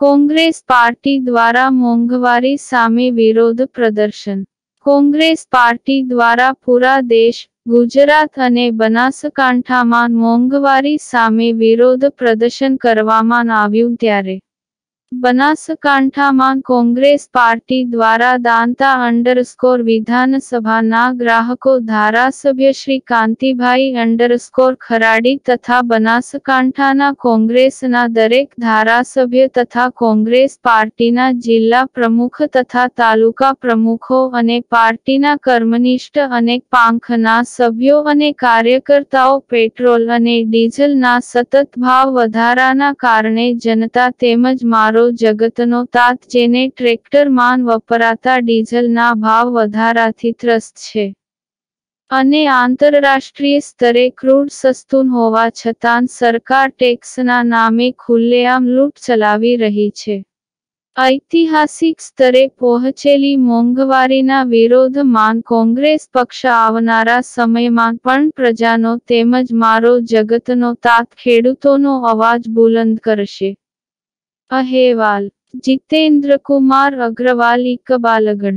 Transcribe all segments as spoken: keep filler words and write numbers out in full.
Congress party દ્વારા મોંઘવારી સામે વિરોધ પ્રદર્શન. કોંગ્રેસ પાર્ટી દ્વારા પૂરા દેશ, ગુજરાત અને બનાસકાંઠામાં મોંઘવારી સામે વિરોધ પ્રદર્શન કરવામાં આવ્યું ત્યારે બનાસકાંઠામાં કોંગ્રેસ પાર્ટી દ્વારા દાંતા અંડરસ્કોર વિધાનસભાના ગ્રાહકો ધારાસભ્ય શ્રી કાંતિભાઈ અંડરસ્કોર ખરાડી તથા બનાસકાંઠાના કોંગ્રેસના દરેક ધારાસભ્ય તથા કોંગ્રેસ પાર્ટીના જિલ્લા પ્રમુખ તથા તાલુકા પ્રમુખો અને પાર્ટીના કર્મનિષ્ઠ અનેક પાંખના સભ્યો અને કાર્યકર્તાઓ પેટ્રોલ અને ડીઝલના સતત ભાવ વધારાના કારણે જનતા તેમજ મારો જગતનો તાત જેને ટ્રેક્ટરમાં વપરાતા ડીઝલના ભાવ વધારાથી ત્રસ્ત છે અને આંતરરાષ્ટ્રીય સ્તરે ક્રૂડ સસ્તું હોવા છતાં સરકાર ટેક્સના નામે ખુલ્લેઆમ લૂંટ ચલાવી રહી છે. ઐતિહાસિક સ્તરે પહોંચેલી મોંઘવારીના વિરોધમાં કોંગ્રેસ પક્ષ આવનારા સમયમાં પણ પ્રજાનો તેમજ મારો જગતનો તાત ખેડૂતોનો અવાજ બુલંદ કરશે. અહેવાલ જીતેન્દ્રકુમાર અગ્રવાલ, ઇકબાલગઢ.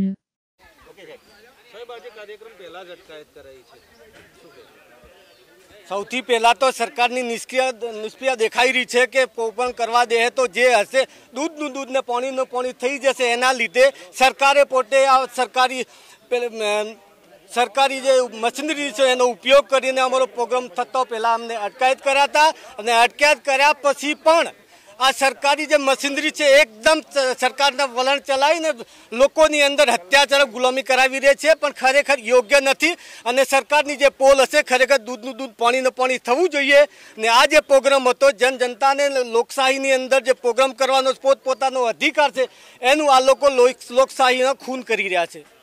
સૌથી પહેલા તો સરકારની નિષ્ક્રિય નિષ્ક્રિય દેખાઈ રહી છે કે પોપણ કરવા દે તો જે હશે દૂધનું દૂધ ને પાણીનું પાણી થઈ જશે. એના લીધે સરકારે પોતે આ સરકારી સરકારી જે મશીનરી છે એનો ઉપયોગ કરીને અમારો પ્રોગ્રામ થતો પહેલાં અમને અટકાયત કર્યા હતા અને અટકાયત કર્યા પછી પણ આ સરકારી જે મશીનરી છે એકદમ સરકારના વલણ ચલાવીને લોકોની અંદર અત્યાચાર ગુલામી કરાવી રહી છે, પણ ખરેખર યોગ્ય નથી. અને સરકારની જે પોલ હશે ખરેખર દૂધનું દૂધ પાણીનું પાણી થવું જોઈએ. ને આ જે પ્રોગ્રામ હતો જન જનતાને લોકશાહીની અંદર જે પ્રોગ્રામ કરવાનો પોતપોતાનો અધિકાર છે એનું આ લોકો લોકશાહીનો ખૂન કરી રહ્યા છે.